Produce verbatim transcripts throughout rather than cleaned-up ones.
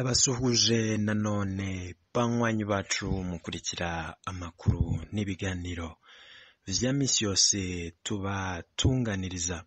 Ndabasuhuje nanone banywanyi bacu mukurikira amakuru n'ibiganiro vya misi yose tubatunganiriza.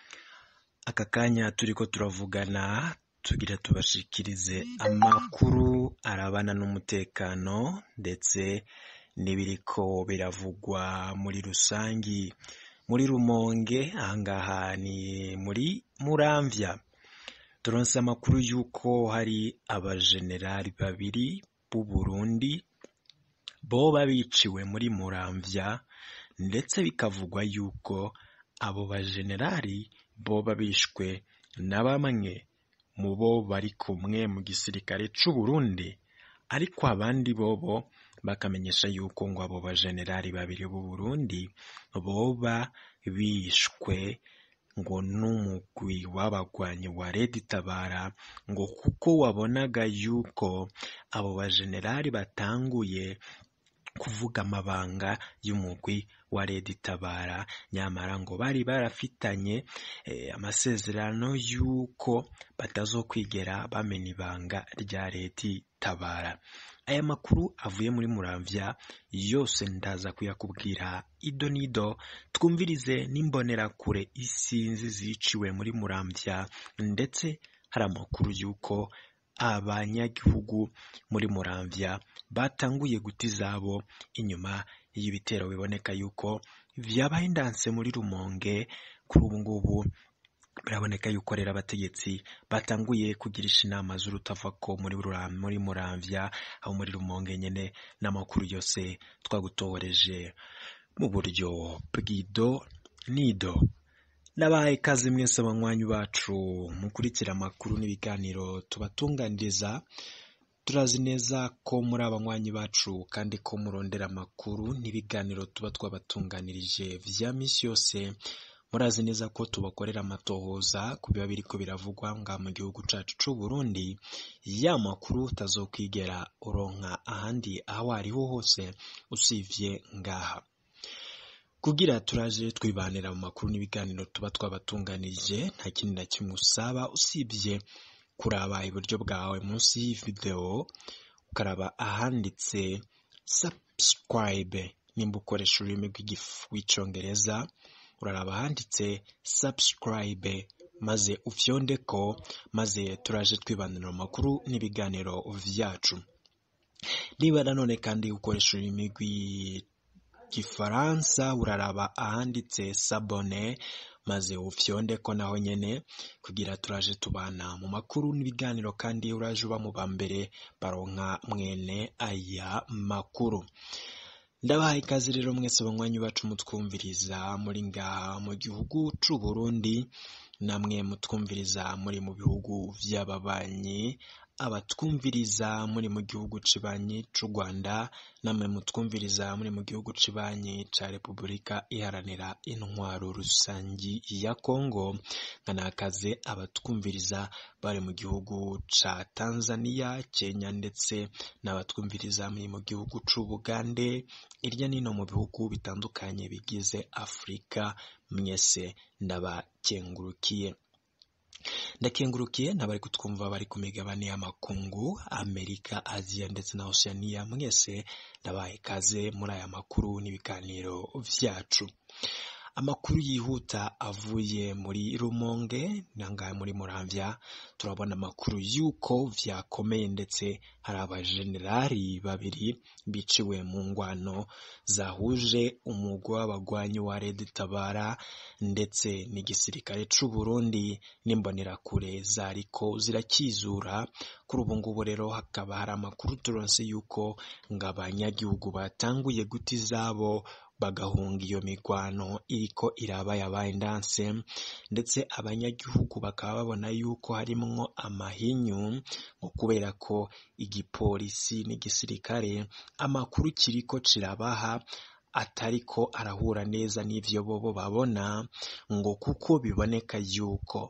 Aka kanya turiko turavugana tugira tubashikirize amakuru arabana n'umutekano ndetse n'ibiriko biravugwa muri rusangi muri Rumonge. Ahangaha ni muri Muramvya. Turonse amakuru yuko hari abajenerali babiri b'u Burundi boba biciwe muri Muramvya, ndetse bikavugwa yuko abo bajenerali boba bishwe na bamwe mu bo bari kumwe mu gisirikare c'u Burundi, ariko abandi bobo bakamenyesha yuko ngo abo bajenerali babiri b'u Burundi boba bishwe ngo n'umugwi w'abagwanyi wa Red Tabara, ngo kuko wabonaga yuko abo bajenerali batanguye kuvuga amabanga y'umugwi wa Red Tabara, nyamara ngo bari barafitanye eh, amasezerano yuko batazokwigera bamena ibanga rya Red Tabara. Aya makuru avuye muri Muramvya yose ndaza kuyakubwira ido nido. Twumvirize n'imbonera kure isinzi ziciwe muri Muramvya, ndetse hari amakuru yuko abanyagihugu muri Muramvya batanguye guta izabo inyuma y'ibitero biboneka yuko vyabaye ndanse muri Rumonge. Kuri ubu ngubu biraboneka yuko rero abategetsi batanguye kugirisha inama z'urutavako muri muri Muramvya, aho muri Rumonge nyene n'amakuru yose twagutohoreje mu buryo bw'ido nido. Nabaye kazi mwese abanywanyi bacu mukurikira amakuru n'ibiganiro tubatunganiriza. Turazi neza ko muri abanywanyi bacu kandi ko murondera amakuru n'ibiganiro tuba twabatunganirije vya misi yose. Murazi neza ko tubakorera amatohoza ku biba biriko biravugwa nga mu gihugu cacu c'u Burundi, ya makuru utazokwigera uronka ahandi aho ariho hose usivye ngaha. Kugira turaje twibanira mu makuru n'ibiganiro tuba twabatunganirije, nta kindi na kimwe usaba usibye kuraba iburyo bwawe munsi y'video ukaraba ahanditse subscribe. Nimba ukoresha ururimi rw'icongereza uraraba handitse subscribe maze ufyondeko, maze turaje twibanira mu makuru n'ibiganiro vyacu. Niba nanone kandi ukoresha ururimi rw'igifaransa uraraba ahanditse s'abonner maze ufyondeko naho nyene, kugira turaje tubana mu makuru n'ibiganiro kandi uraje uba mu bambere baronka mwene aya makuru. Ndabahaye ikaze rero mwese banywanyi bacu mutwumviriza muri ngaha mu gihugu c'u Burundi, namwe mutwumviriza muri mu bihugu vy'ababanyi, abatwumviriza muri mu gihugu cibanyi c'u Rwanda, namwe mutwumviriza muri mu gihugu cibanyi ca Repubulika Iharanira Intwaro Rusangi ya Kongo, nkanakaze abatwumviriza bari mu gihugu ca Tanzania, Kenya, ndetse n'abatwumviriza muri mu gihugu c'u Bugande, irya nino mu bihugu bitandukanye bigize Afrika. Mwese ndabakengurukiye. Ndakengurukiye nabari kutwumva bari ku migabane y'amakungu, Amerika, Asia ndetse na Oceania. Mwese ndabaye kaze muri aya makuru n'ibiganiro vyacu. Amakuru yihuta avuye muri Rumonge nangaye muri Muramvya. Turabona amakuru yuko vyakomeye, ndetse hari abajenerali babiri biciwe mu ngwano zahuje umugwi w'abagwanyi wa Red Tabara ndetse n'igisirikare c'u Burundi n'imbonerakure zariko zirakizura. Kuri ubu ngubu rero hakaba hari amakuru turonse yuko ng'abanyagihugu batanguye guta izabo bagahunga iyo migwano iriko iraba yabaye ndanse, ndetse abanyagihugu bakaba babona yuko harimwo amahinyu, ngo kubera ko igipolisi n'igisirikare amakuru kiriko kirabaha atariko arahura neza n'ivyo bobo babona, ngo kuko biboneka yuko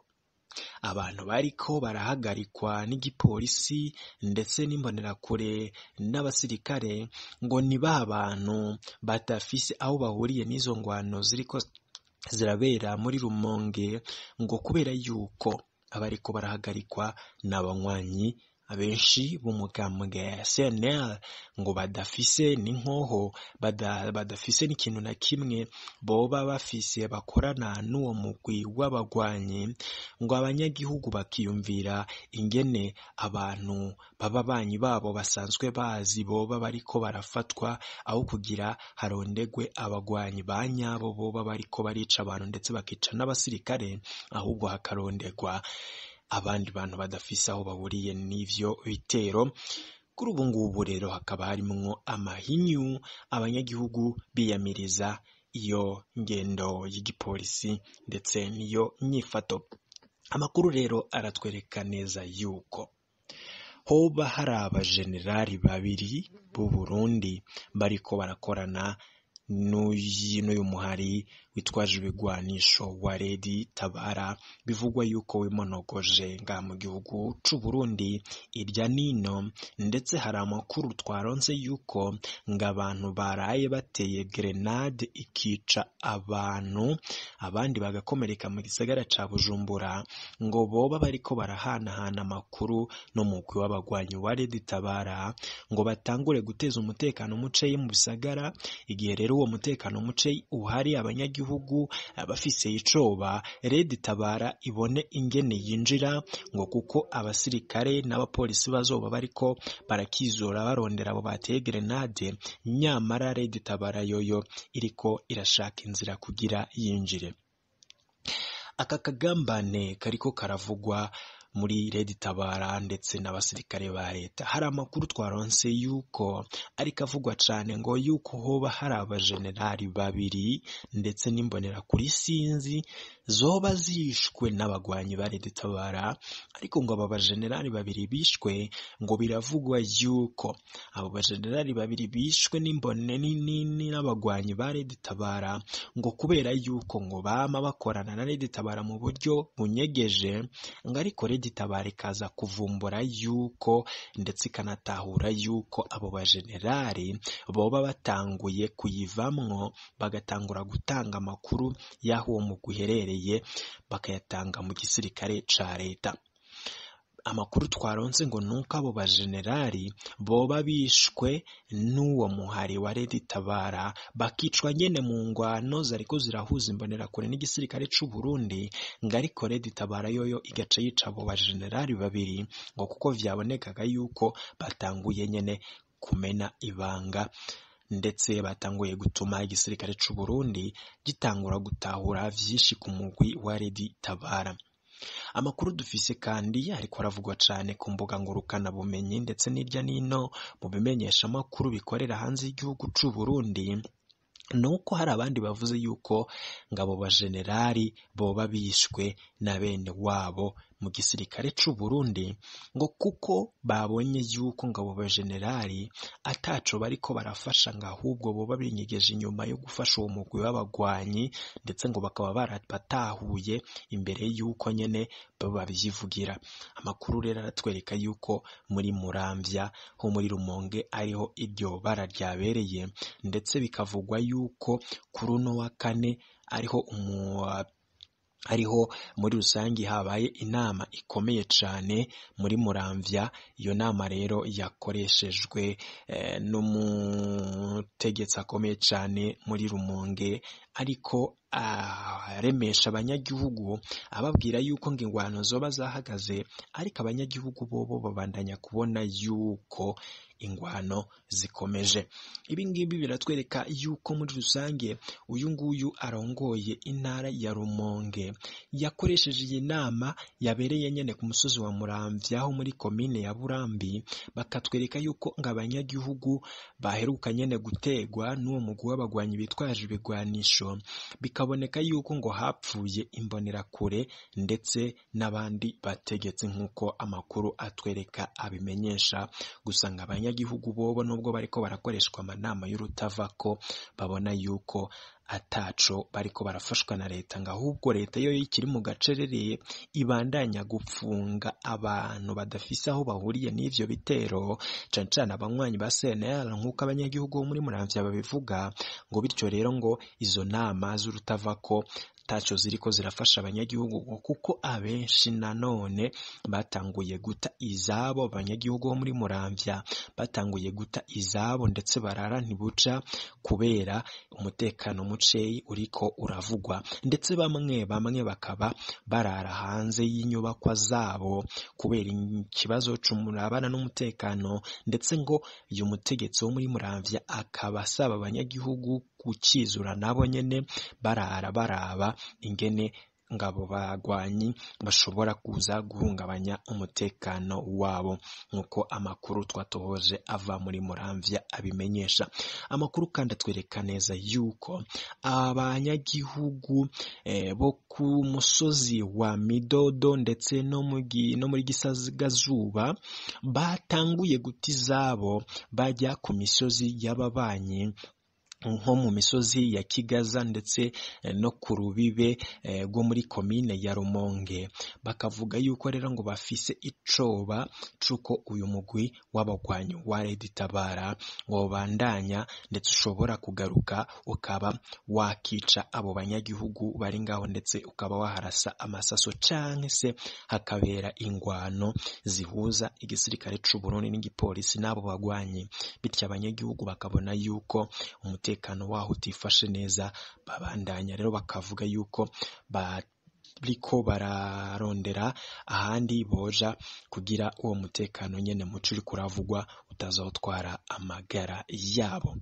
abantu bariko barahagarikwa n'igipolisi ndetse n'imbonerakure n'abasirikare, ngo ni ba bantu batafise aho bahuriye n'izo ngwano ziriko zirabera muri Rumonge, ngo kubera yuko abariko barahagarikwa n'abanywanyi abenshi b'umugambwe C N L ngo badafise n'inkoho bada, badafise n'ikintu na kimwe boba bafise bakorana n'uwo mugwi w'abagwanyi, ngo abanyagihugu bakiyumvira ingene abantu baba banyi babo basanzwe bazi boba bariko barafatwa, aho kugira harondegwe abagwanyi ba nyabo boba bariko barica abantu ndetse bakica n'abasirikare, ahubwo hakarondegwa abandi bantu badafise aho bahuriye n'ivyo bitero. Kuri ubu ngubu rero hakaba harimwo amahinyu, abanyagihugu biyamiriza iyo ngendo y'igipolisi ndetse niyo nyifato. Amakuru rero aratwereka neza yuko hoba hari abajenerali babiri b'u Burundi bariko barakorana n'uyu muhari witwaje ibigwanisho wa Redi Tabara, bivugwa yuko wimonogoje nga mu gihugu c'u Burundi irya nino, ndetse hari amakuru twaronse yuko nga abantu baraye bateye grenade ikica abantu, abandi bagakomereka mu gisagara ca Bujumbura, ngo boba bariko barahanahana amakuru no mugwi w'abagwanyi wa Redi Tabara ngo batangure guteza umutekano muce mu bisagara. Igihe rero uwo mutekano muce uhari, abanyagihugu abafise icoba Redi Tabara ibone ingene yinjira, ngo kuko abasirikare n'abapolisi bazoba bariko barakizora barondera abo bateye grenade, nyamara Redi Tabara yoyo iriko irashaka inzira kugira yinjire. Aka kagambane kariko karavugwa muri Redi Tabara ndetse n'abasirikare ba leta, hari amakuru twaronse yuko ariko avugwa cane ngo yuko hoba hari abajenerali babiri ndetse n'imbonera kuri sinzi zoba zishwe n'abagwanyi ba Redi Tabara, ariko ngo aba bajenerali babiri bishwe ngo biravugwa yuko abo bajenerali babiri bishwe n'imbone nini n'abagwanyi ba Redi Tabara, ngo kubera yuko ngo bama bakorana na Redi Tabara mu buryo bunyegeje, ngo ariko Redi Tabara ikaza kuvumbura yuko ndetse ikanatahura yuko abo bajenerali boba batanguye kuyivamwo, bagatangura gutanga amakuru y'aho uwo mugwi uherereye bakayatanga mu gisirikare ca leta. Amakuru twaronse ngo nuko abo bajenerali boba bishwe n'uwo muhari wa Redi Tabara, bakicwa nyene mu ngwano zariko zirahuza imbonera kure n'igisirikare c'u Burundi, ngo ariko Redi Tabara yoyo igaca yica abo bajenerali babiri, ngo kuko vyabonekaga yuko batanguye nyene kumena ibanga, ndetse batanguye gutuma igisirikare c'u Burundi gitangura gutahura vyinshi ku mugwi wa Redi Tabara. Amakuru dufise kandi ariko aravugwa cane ku mbuga ngurukana bumenyi ndetse n'irya nino mu bimenyesha amakuru bikorera hanze y'igihugu c'u Burundi, nuko hari abandi bavuze yuko ngabo bajenerali boba bishwe na bene wabo mu gisirikare c'u Burundi, ngo kuko babonye yuko ngabo bajenerali ataco bariko barafasha, ngo ahubwo boba binyegeje inyuma yo gufasha uwo mugwi w'abagwanyi, ndetse ngo bakaba barabatahuye imbere yuko nyene baba byivugira. Amakuru rero aratwereka yuko muri Muramvya ho muri Rumonge ariho iryo bara ryabereye, ndetse bikavugwa yuko kuri uno wa kane ariho umu ariho muri rusangi habaye inama ikomeye cane muri Muramvya. Iyo nama rero yakoreshejwe eh, n'umutegetsi akomeye cane muri Rumonge, ariko aremesha abanyagihugu ababwira yuko ngo ingwano zoba zahagaze, ariko abanyagihugu bobo babandanya kubona yuko ingwano zikomeje. Ibi ngibi biratwereka yuko muri rusange uyu nguyu arongoye intara ya Rumonge yakoresheje iyi nama yabereye nyene ku musozi wa Muramvya aho muri komine ya Burambi, bakatwereka yuko ngo abanyagihugu baheruka nyene gutegwa n'uwo mugwi w'abagwanyi bitwaje ibigwanisho, bikaboneka yuko ngo hapfuye imbonera kure ndetse n'abandi bategetsi nk'uko amakuru atwereka abimenyesha. Gusa ngo abanyagihugu bobo nubwo bariko barakoreshwa amanama y'urutavako, babona yuko ataco bariko barafashwa na leta, ngo ahubwo leta yo ikiri mu gacerere ibandanya gupfunga abantu badafise aho bahuriye n'ivyo bitero, cane cane abanywanyi ba C N L nk'uko abanyagihugu bo muri Muramvya babivuga. Ngo bityo rero ngo izo nama z'urutavako taco ziriko zirafasha abanyagihugu kuko abenshi nanone batanguye guta izabo. Abanyagihugu bo muri Muramvya batanguye guta izabo ndetse barara ntibuca kubera umutekano muceyi uriko uravugwa, ndetse bamwe bamwe bakaba barara hanze y'inyubakwa zabo kubera ikibazo c'umurabana n'umutekano, ndetse ngo uyu mutegetsi wo muri Muramvya akaba asaba abanyagihugu gukizura nabo nyene barara baraba ingene ngabo bagwanyi bashobora kuza guhungabanya umutekano wabo, nkuko amakuru twatohoje ava muri Muramvya abimenyesha. Amakuru kandi atwereka neza yuko abanyagihugu eh, bo ku musozi wa Midodo ndetse no mugi no muri Gisagazuba batanguye guta izabo bajya ku misozi y'ababanyi nko mu misozi ya Kigaza ndetse no ku rubibe rwo muri komine ya Rumonge. Bakavuga yuko rero ngo bafise icoba cuko uyu mugwi w'abagwanyi wa Red Tabara ngo bandanya ndetse ushobora kugaruka ukaba wakica abo banyagihugu bari ngaho, ndetse ukaba waharasa amasaso canke se hakabera ingwano zihuza igisirikare c'u Burundi n'igipolisi n'abo bagwanyi, bityo abanyagihugu bakabona yuko umute umutekano waho utifashe neza. Babandanya rero bakavuga yuko bariko bararondera ahandi boja kugira uwo mutekano nyene muco uriko uravugwa utazotwara amagara yabo.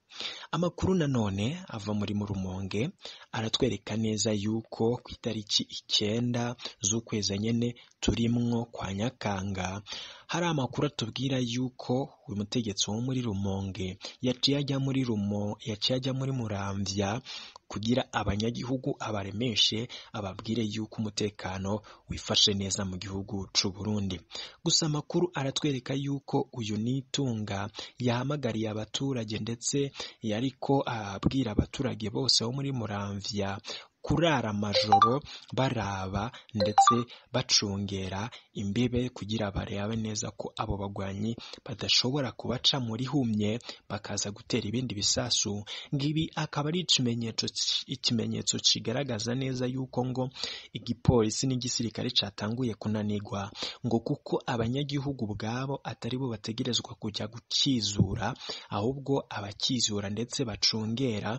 Amakuru nanone ava muri Rumonge aratwereka neza yuko ku itariki icyenda z'ukwezi nyene turimwo kwa Nyakanga hari amakuru atubwira yuko uyu mutegetsi wo muri Rumonge yaciye ajya muri Rumo yaciye ajya muri Muramvya kugira abanyagihugu abaremeshe ababwire yuko umutekano wifashe neza mu gihugu c'u Burundi. Gusa amakuru aratwereka yuko uyu Nitunga yahamagariye abaturage ndetse yariko abwira abaturage bose bo muri Muramvya kurara amajoro baraba ndetse bacungera imbibe kugira barebe neza ko abo bagwanyi badashobora kubaca muri humye bakaza gutera ibindi bisasu. Ngibi akaba ari ikimenyetso ikimenyetso kigaragaza neza yuko ngo igipolisi n'igisirikare catanguye kunanirwa, ngo kuko abanyagihugu bwabo atari bo bategerezwa kujya gukizura, ahubwo abakizura ndetse bacungera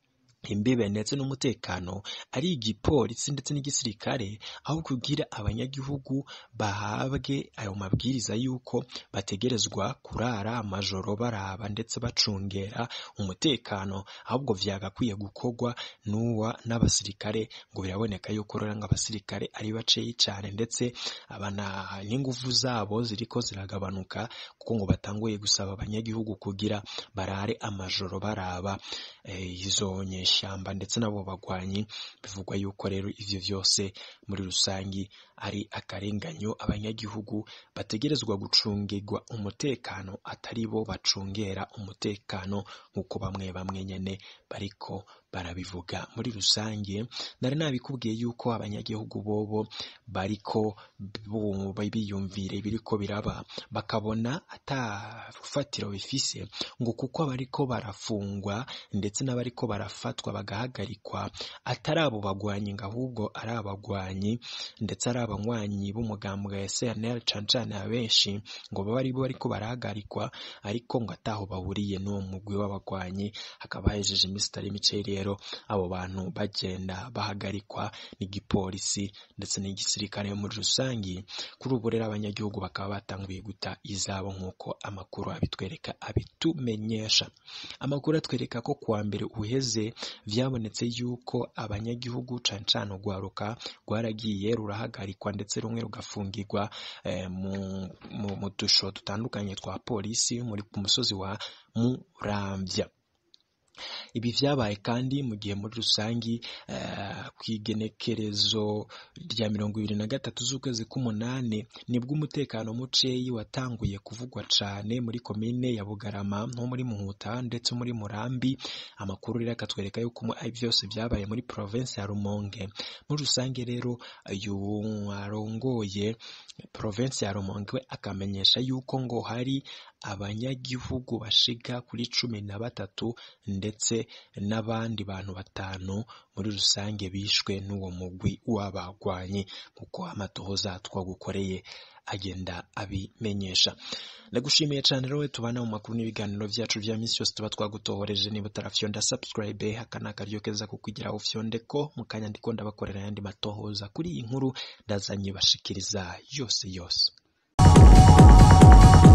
imbibe ndetse n'umutekano ari igipolisi ndetse n'igisirikare, aho kugira abanyagihugu bahabwe ayo mabwiriza yuko bategerezwa kurara amajoro baraba ndetse bacungera umutekano, ahubwo vyagakwiye gukorwa n'uwa n'abasirikare. Ngo biraboneka yuko rero abasirikare ari baceyi cyane ndetse abana n'ingufu zabo ziriko ziragabanuka, kuko ngo batanguye gusaba abanyagihugu kugira barare amajoro baraba eh, izo nyesha shamba ndetse nabo bagwanyi. Bivugwa yuko rero ivyo vyose muri rusangi ari akarenganyo abanyagihugu bategerezwa gucungirwa umutekano atari bo bacungera umutekano nkuko bamwe bamwe nyene bariko barabivuga. Muri rusange nari nabikubwiye yuko abanyagihugu bobo bariko biyumvire biriko biraba, bakabona atafatiro bifise, ngo kuko abariko barafungwa ndetse n'abariko barafatwa bagahagarikwa atari abo bagwanyi, ngo ahubwo ari abagwanyi ndetse ari abanywanyi b'umugambwe ya C N L cancane abenshi ngo baba ari bo bariko barahagarikwa, ariko ngo ataho bahuriye n'uwo mugwi w'abagwanyi. Hakaba hejeje iminsi itari mike rero abo bantu bagenda bahagarikwa n'igipolisi ndetse n'igisirikare muri rusangi. Kuri ubu rero abanyagihugu bakaba batanguye guta izabo nk'uko amakuru abitwereka abitumenyesha. Amakuru atwereka ko kuwa mbere uheze vyabonetse yuko abanyagihugu cancane ugwaruka rwaragiye rurahagarikwa ndetse rumwe rugafungirwa eh, mu, mu, mu dusho dutandukanye twa polisi muri ku musozi wa Muramvya. Ibi vyabaye kandi mu gihe muri rusangi uh, kwigenekerezo rya mirongo ibiri na gatatu z'ukwezi k'umunane nibwo umutekano muceyi watanguye kuvugwa cane muri komine ya Bugarama no muri Muhuta ndetse muri Murambi. Amakuru rero akatwereka yuko byose vyabaye muri province ya Rumonge. Muri rusange rero uyu arongoye province ya Rumonge akamenyesha yuko ngo hari abanyagihugu bashika kuri cumi na batatu ndetse n'abandi bantu batanu muri rusange bishwe n'uwo mugwi w'abagwanyi kuko amatohoza twagukoreye agenda abimenyesha. Ndagushimiye cyane rero tubana mu makuru n'ibiganiro byacu vya misi yose tuba twagutohoreje. niba utarafyonda subscribe hakana akaryo keza kukugira ufyondeko mu kanya ndiko ndabakorera yandi matohoza kuri iyi nkuru ndazanye bashikiriza yose yose.